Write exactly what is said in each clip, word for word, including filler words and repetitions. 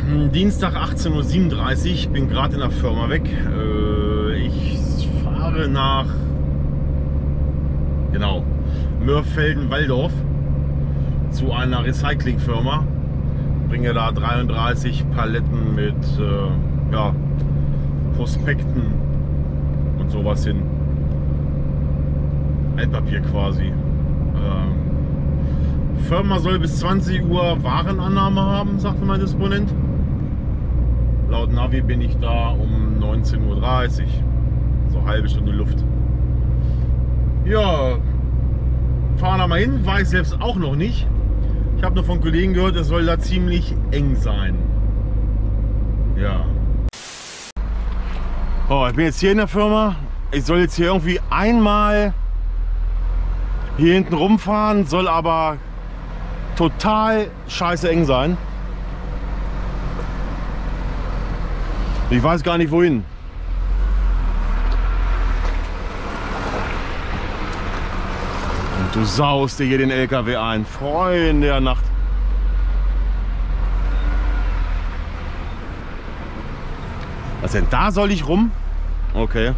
Dienstag achtzehn Uhr siebenunddreißig, bin gerade in der Firma weg. Ich fahre nach genau Mörfelden-Walldorf zu einer Recyclingfirma. Bringe da dreiunddreißig Paletten mit äh, ja, Prospekten und sowas hin. Altpapier quasi. Ähm, Firma soll bis zwanzig Uhr Warenannahme haben, sagte mein Disponent. Laut Navi bin ich da um neunzehn Uhr dreißig. So eine halbe Stunde Luft. Ja, fahren wir mal hin, weiß selbst auch noch nicht. Ich habe nur von Kollegen gehört, es soll da ziemlich eng sein. Ja. Oh, ich bin jetzt hier in der Firma. Ich soll jetzt hier irgendwie einmal hier hinten rumfahren, soll aber total scheiße eng sein. Ich weiß gar nicht wohin. Und du saust dir hier den L K W ein. Freunde der Nacht. Was denn? Da soll ich rum? Okay.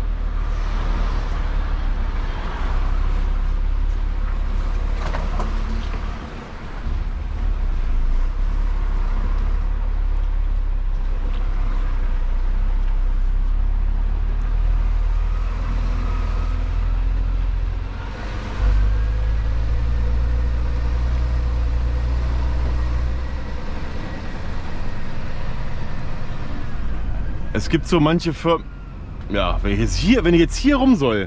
Es gibt so manche Firmen. Ja, wenn ich jetzt hier, wenn ich jetzt hier rum soll.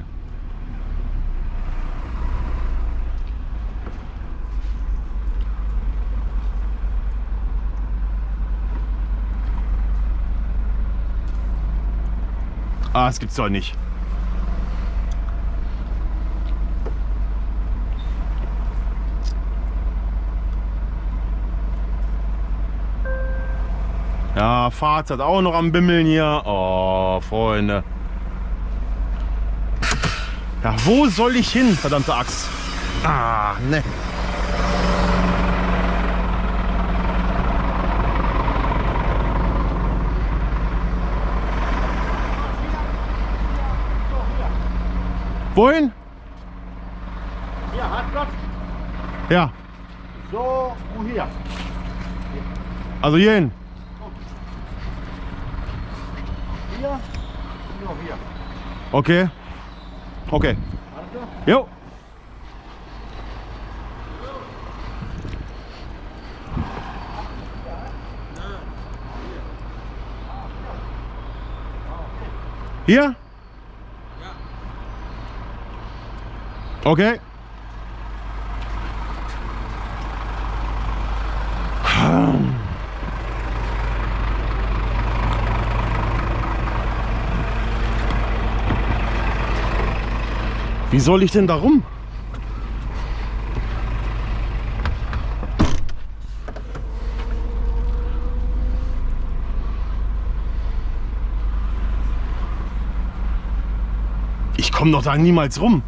Ah, das gibt's doch nicht. Ja, Fahrt hat auch noch am Bimmeln hier. Oh, Freunde. Ja, wo soll ich hin, verdammte Axt? Ah, ne. Wohin? Hier, Hartplatz. Ja. So, wo hier? Also hierhin. Hier, ja, hier. Okay. Okay. Jo. Hier? Okay. Wie soll ich denn da rum? Ich komme doch da niemals rum.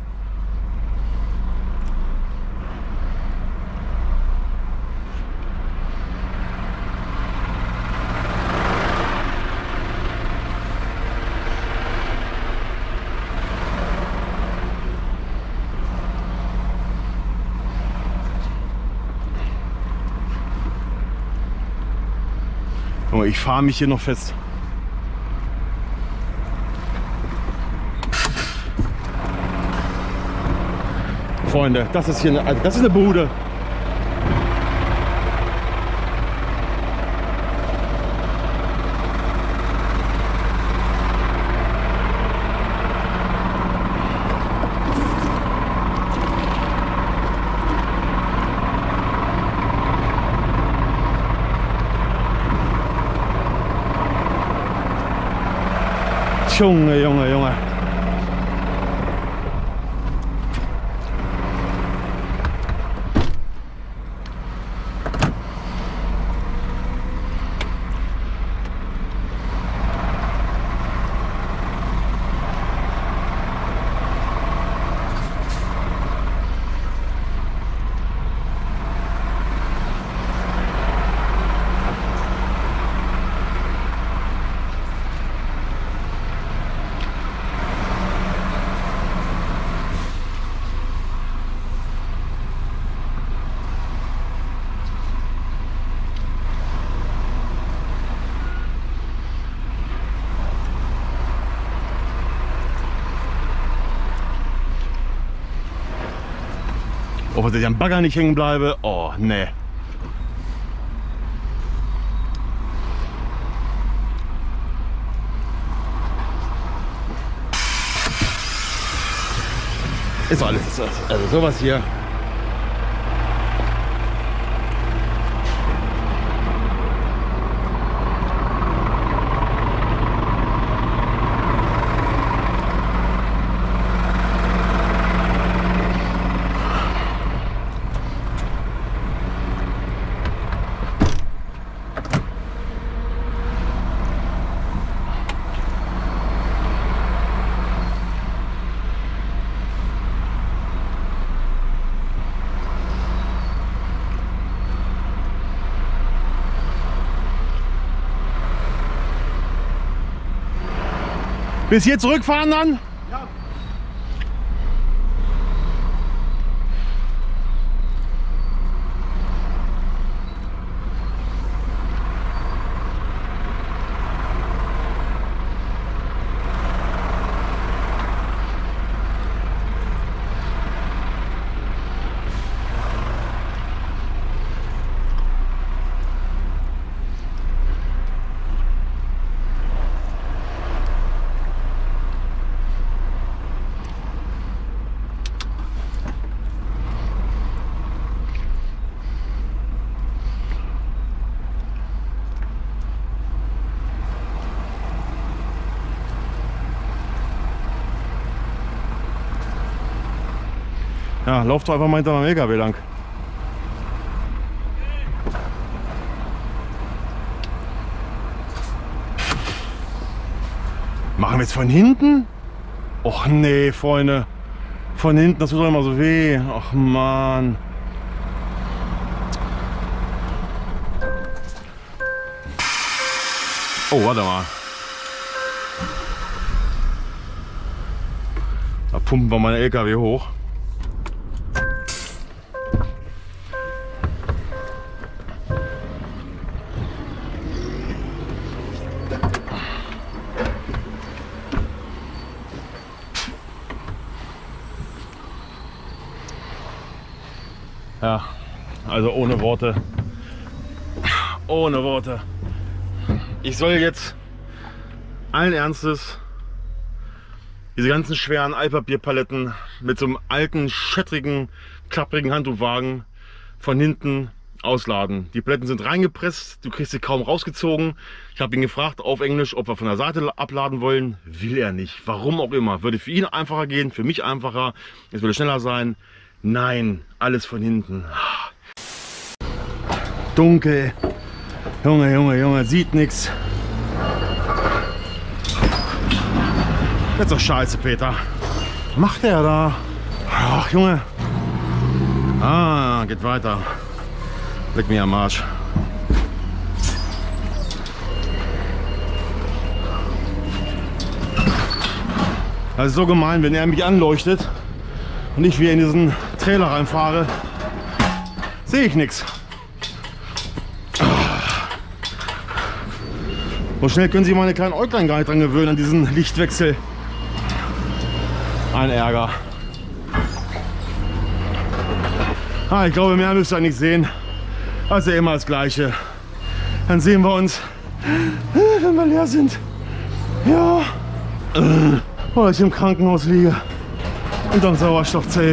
Ich fahre mich hier noch fest. Freunde, das ist hier eine, also das ist eine Bude. Junge, Junge, Junge. Ob ich am Bagger nicht hängen bleibe? Oh, ne. Ist doch alles, ist das. Also sowas hier. Bis hier zurückfahren dann? Ja. Ja, lauft doch einfach mal hinter meinem L K W lang. Machen wir jetzt von hinten? Och nee, Freunde. Von hinten, das tut doch immer so weh. Ach Mann. Oh, warte mal. Da pumpen wir meinen L K W hoch. Ja, also ohne Worte. Ohne Worte. Ich soll jetzt allen Ernstes diese ganzen schweren Altpapierpaletten mit so einem alten, schättrigen, klapprigen Handtuchwagen von hinten ausladen. Die Paletten sind reingepresst, du kriegst sie kaum rausgezogen. Ich habe ihn gefragt auf Englisch, ob wir von der Seite abladen wollen. Will er nicht. Warum auch immer. Würde für ihn einfacher gehen, für mich einfacher. Es würde schneller sein. Nein, alles von hinten. Dunkel. Junge, Junge, Junge, sieht nichts. Das ist doch scheiße, Peter. Was macht der da? Ach, Junge. Ah, geht weiter. Leck mir am Arsch. Das ist so gemein, wenn er mich anleuchtet und ich wieder in diesen Trailer reinfahre, sehe ich nichts. So schnell können sich meine kleinen Äuglein gar nicht dran gewöhnen an diesen Lichtwechsel. Ein Ärger. Ah, ich glaube, mehr müsst ihr nicht sehen. Also immer das Gleiche. Dann sehen wir uns, wenn wir leer sind. Ja. Oder ich im Krankenhaus liege. Und am Sauerstoffzelt.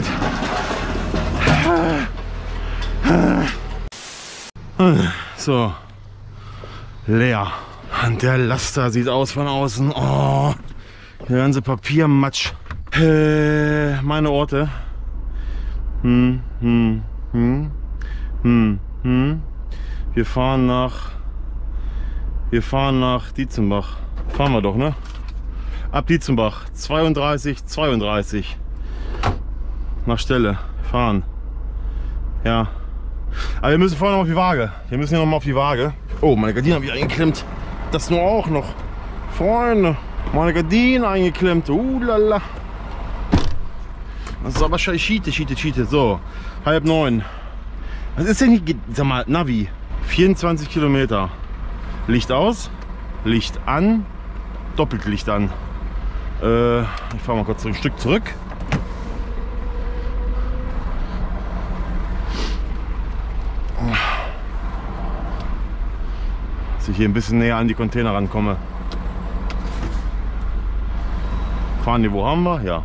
So. Leer. Und der Laster sieht aus von außen. Oh. Der ganze Papiermatsch. Äh, meine Orte. Hm, hm, hm, hm, hm. Wir fahren nach. Wir fahren nach Dietzenbach. Fahren wir doch, ne? Ab Dietzenbach. zweiunddreißig, zweiunddreißig. Nach Stelle. Fahren. Ja. Aber wir müssen vorher noch auf die Waage. Wir müssen ja noch mal auf die Waage. Oh, meine Gardinen habe ich eingeklemmt. Das nur auch noch. Freunde. Meine Gardinen eingeklemmt. Uh, lala. Das ist aber scheiße. Schiete, Schiete, Schiete. So. Halb neun. Was ist denn hier? Sag mal, Navi. vierundzwanzig Kilometer. Licht aus. Licht an. Doppelt Licht an. Äh, ich fahre mal kurz ein Stück zurück. Dass ich hier ein bisschen näher an die Container rankomme. Fahren die, wo haben wir? Ja.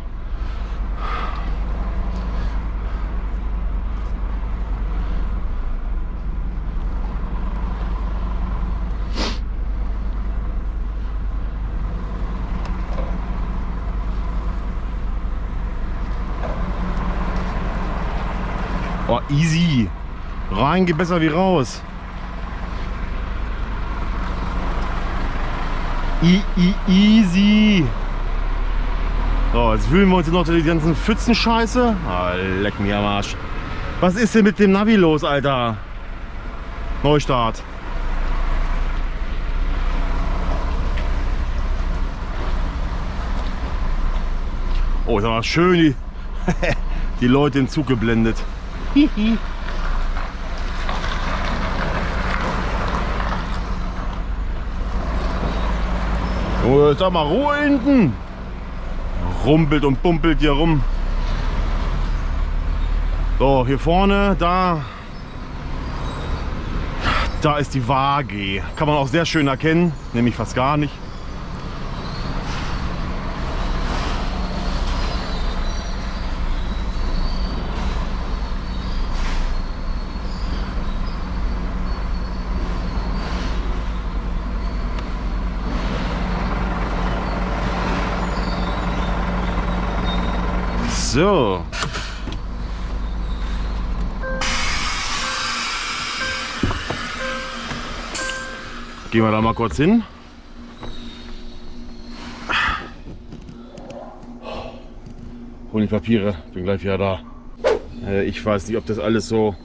Oh, easy. Rein geht besser wie raus. I, I, easy. So, jetzt fühlen wir uns noch die ganzen Pfützen-Scheiße. Ah, leck mir am Arsch. Was ist denn mit dem Navi los, Alter? Neustart. Oh, ist aber schön die, die Leute im Zug geblendet. Hihi. Oh, jetzt sag mal Ruhe hinten. Rumpelt und pumpelt hier rum. So, hier vorne, da, da ist die Waage. Kann man auch sehr schön erkennen, nämlich fast gar nicht. So. Gehen wir da mal kurz hin. Holen die Papiere, bin gleich wieder da. Äh, ich weiß nicht, ob das alles so...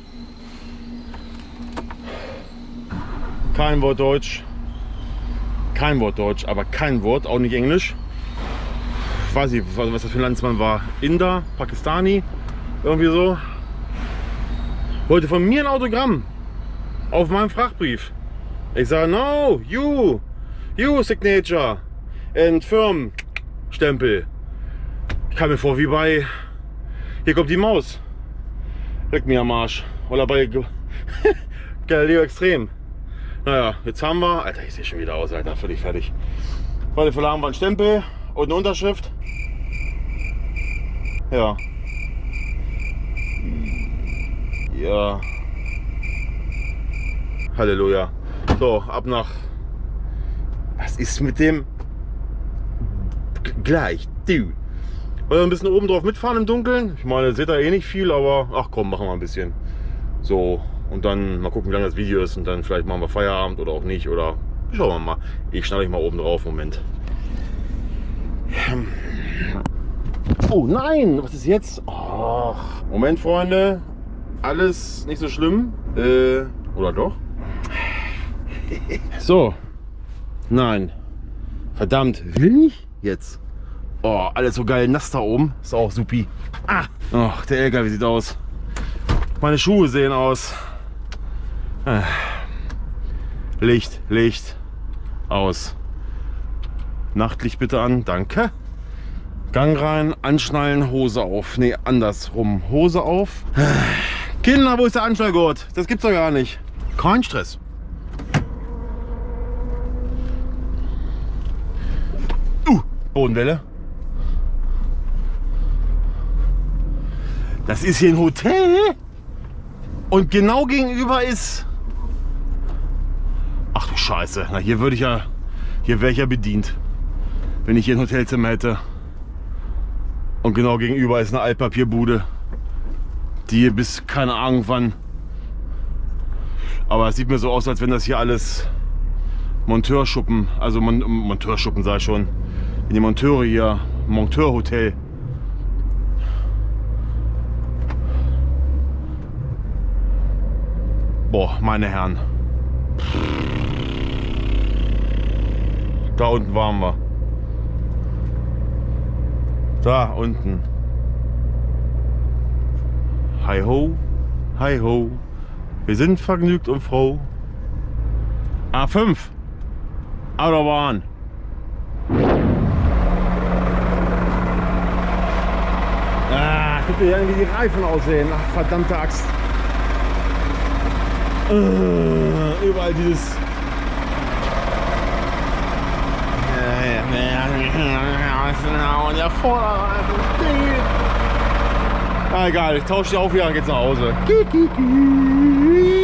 Kein Wort Deutsch. Kein Wort Deutsch, aber kein Wort, auch nicht Englisch. Ich weiß nicht, was das für ein Landsmann war. Inder, Pakistani, irgendwie so. Wollte von mir ein Autogramm auf meinem Frachtbrief. Ich sage, no, you, you signature and firm Stempel. Ich kam mir vor wie bei, hier kommt die Maus. Leck mir am Arsch. Oder bei Galileo Extrem. Naja, jetzt haben wir, Alter, ich sehe schon wieder aus, Alter, völlig fertig. Warte, für haben wir einen Stempel und eine Unterschrift. Ja. Ja. Halleluja. So, ab nach... Was ist mit dem... G gleich, du. Wollen wir ein bisschen oben drauf mitfahren im Dunkeln? Ich meine, seht ihr eh nicht viel, aber... Ach komm, machen wir ein bisschen. So, und dann mal gucken, wie lange das Video ist. Und dann vielleicht machen wir Feierabend oder auch nicht. Oder schauen wir mal. Ich schnalle ich mal oben drauf. Moment. Oh nein, was ist jetzt? Oh, Moment, Freunde. Alles nicht so schlimm. Äh, oder doch? So. Nein. Verdammt. Will ich? Jetzt. Oh, alles so geil nass da oben. Ist auch supi. Ah. Oh, der L K W sieht aus. Meine Schuhe sehen aus. Ah. Licht, Licht. Aus. Nachtlicht bitte an. Danke. Gang rein, anschnallen, Hose auf. Ne, andersrum. Hose auf. Kinder, wo ist der Anschnallgurt? Das gibt's doch gar nicht. Kein Stress. Uh, Bodenwelle. Das ist hier ein Hotel. Und genau gegenüber ist... Ach du Scheiße. Na, hier würde ich ja... Hier wäre ich ja bedient. Wenn ich hier ein Hotelzimmer hätte. Und genau gegenüber ist eine Altpapierbude. Die hier bis keine Ahnung wann. Aber es sieht mir so aus, als wenn das hier alles Monteurschuppen, also Mon Monteurschuppen sag ich schon. In die Monteure hier, Monteurhotel. Boah, meine Herren. Da unten waren wir. Da unten. Hi ho, hi ho. Wir sind vergnügt und froh. A fünf. Autobahn. Ah, guck dir an, wie die Reifen aussehen. Ach, verdammte Axt. Uh, überall dieses Und der Vorderreifen steht. Ah, egal, ich tausche die auf, ja, geht's nach Hause.